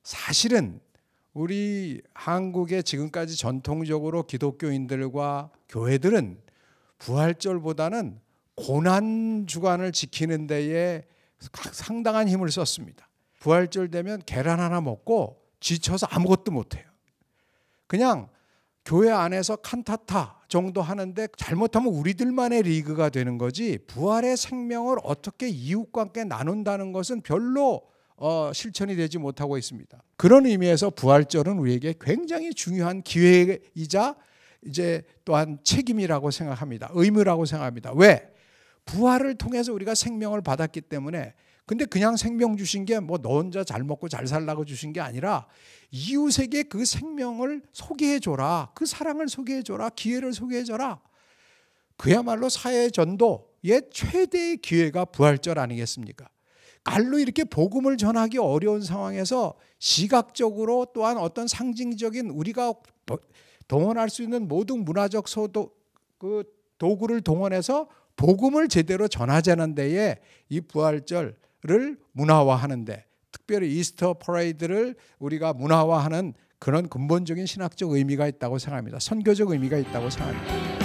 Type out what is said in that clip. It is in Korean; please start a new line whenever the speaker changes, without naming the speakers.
사실은 우리 한국의 지금까지 전통적으로 기독교인들과 교회들은 부활절보다는 고난주간을 지키는 데에 상당한 힘을 썼습니다. 부활절 되면 계란 하나 먹고 지쳐서 아무것도 못해요. 그냥 교회 안에서 칸타타 정도 하는데 잘못하면 우리들만의 리그가 되는 거지, 부활의 생명을 어떻게 이웃과 함께 나눈다는 것은 별로 실천이 되지 못하고 있습니다. 그런 의미에서 부활절은 우리에게 굉장히 중요한 기회이자 이제 또한 책임이라고 생각합니다. 의무라고 생각합니다. 왜? 부활을 통해서 우리가 생명을 받았기 때문에. 근데 그냥 생명 주신 게 뭐 너 혼자 잘 먹고 잘 살라고 주신 게 아니라 이웃에게 그 생명을 소개해줘라. 그 사랑을 소개해줘라. 기회를 소개해줘라. 그야말로 사회 전도의 최대의 기회가 부활절 아니겠습니까? 말로 이렇게 복음을 전하기 어려운 상황에서 시각적으로 또한 어떤 상징적인 우리가 동원할 수 있는 모든 문화적 그 도구를 동원해서 복음을 제대로 전하자는 데에 이 부활절을 문화화하는데, 특별히 이스터 퍼레이드를 우리가 문화화하는 그런 근본적인 신학적 의미가 있다고 생각합니다. 선교적 의미가 있다고 생각합니다.